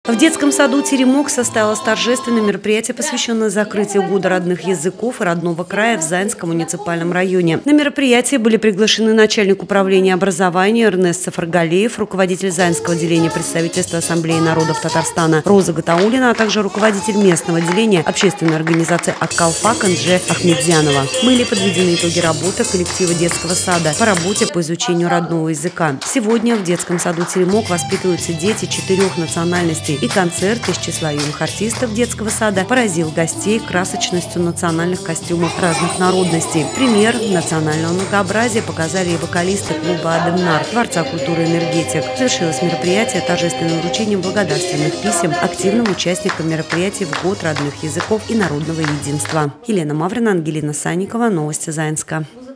В детском саду «Теремок» состоялось торжественное мероприятие, посвященное закрытию Года родных языков и родного края в Заинском муниципальном районе. На мероприятие были приглашены начальник управления образования Эрнест Сафаргалеев, руководитель Заинского отделения представительства Ассамблеи народов Татарстана Роза Гатаулина, а также руководитель местного отделения общественной организации «Аккалфак» Анже Ахмедзянова. Были подведены итоги работы коллектива детского сада по работе по изучению родного языка. Сегодня в детском саду «Теремок» воспитываются дети 4 национальностей, и концерт из числа юных артистов детского сада поразил гостей красочностью национальных костюмов разных народностей. Пример национального многообразия показали и вокалисты клуба «Адемнар» Дворца культуры «Энергетик». Завершилось мероприятие торжественным вручением благодарственных писем активным участникам мероприятий в Год родных языков и народного единства. Елена Маврина, Ангелина Санникова. Новости Заинска.